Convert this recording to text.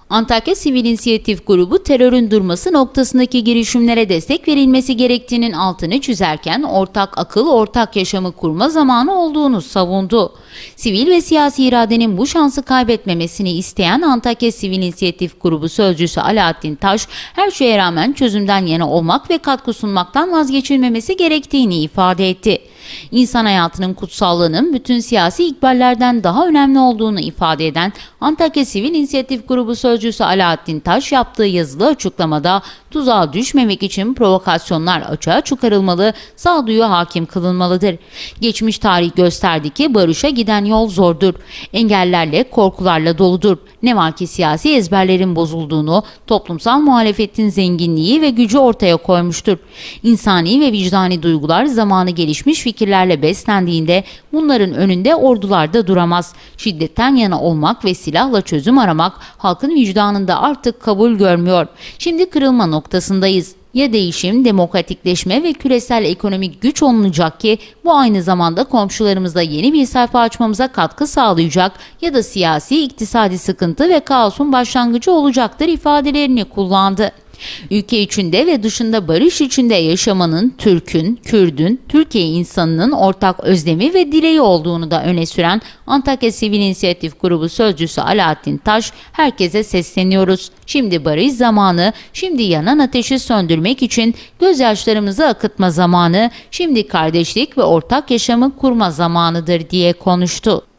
Antakya Sivil İnisiyatif Grubu terörün durması noktasındaki girişimlere destek verilmesi gerektiğinin altını çizerken ortak akıl, ortak yaşamı kurma zamanı olduğunu savundu. Sivil ve siyasi iradenin bu şansı kaybetmemesini isteyen Antakya Sivil İnisiyatif Grubu sözcüsü Alaaddin Taş, her şeye rağmen çözümden yana olmak ve katkı sunmaktan vazgeçilmemesi gerektiğini ifade etti. İnsan hayatının kutsallığının bütün siyasi ikballerden daha önemli olduğunu ifade eden Antakya Sivil İnisiyatif Grubu sözcüsü Alaaddin Taş yaptığı yazılı açıklamada tuzağa düşmemek için provokasyonlar açığa çıkarılmalı, sağduyu hakim kılınmalıdır. Geçmiş tarih gösterdi ki barışa giden yol zordur. Engellerle, korkularla doludur. Ne var ki siyasi ezberlerin bozulduğunu, toplumsal muhalefetin zenginliği ve gücü ortaya koymuştur. İnsani ve vicdani duygular zamanı gelişmiş fikirlerle beslendiğinde bunların önünde ordular da duramaz. Şiddetten yana olmak ve silahla çözüm aramak halkın vicdanında artık kabul görmüyor. Şimdi kırılma noktasındayız. Ya değişim, demokratikleşme ve küresel ekonomik güç olunacak ki bu aynı zamanda komşularımızla yeni bir sayfa açmamıza katkı sağlayacak ya da siyasi, iktisadi sıkıntı ve kaosun başlangıcı olacaktır ifadelerini kullandı. Ülke içinde ve dışında barış içinde yaşamanın Türk'ün, Kürd'ün, Türkiye insanının ortak özlemi ve dileği olduğunu da öne süren Antakya Sivil İnisiyatif Grubu sözcüsü Alaaddin Taş, herkese sesleniyoruz. Şimdi barış zamanı, şimdi yanan ateşi söndürmek için gözyaşlarımızı akıtma zamanı, şimdi kardeşlik ve ortak yaşamı kurma zamanıdır diye konuştu.